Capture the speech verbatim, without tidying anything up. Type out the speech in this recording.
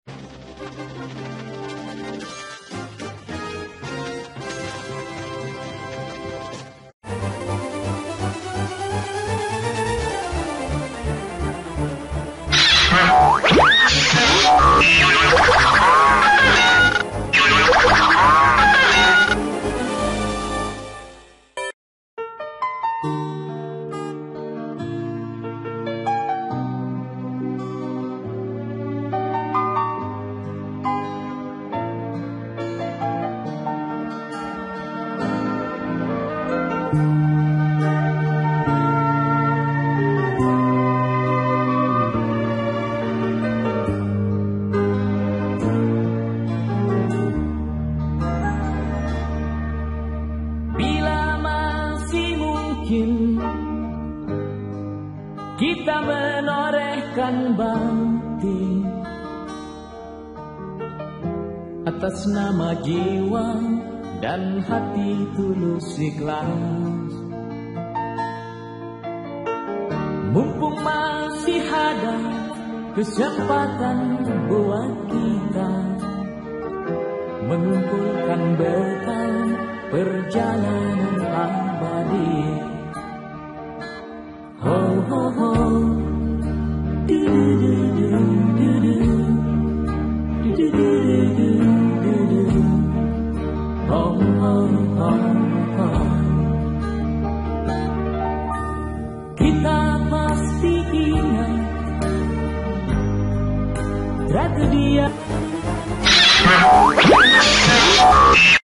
Kita menorehkan bakti atas nama jiwa dan hati tulus ikhlas. Mumpung masih ada kesempatan buat kita mengumpulkan bekal perjalanan abadi. Ho ho ho, du du du du du, du du du du du du, ho ho ho ho. Kita pasti ingat tragedi.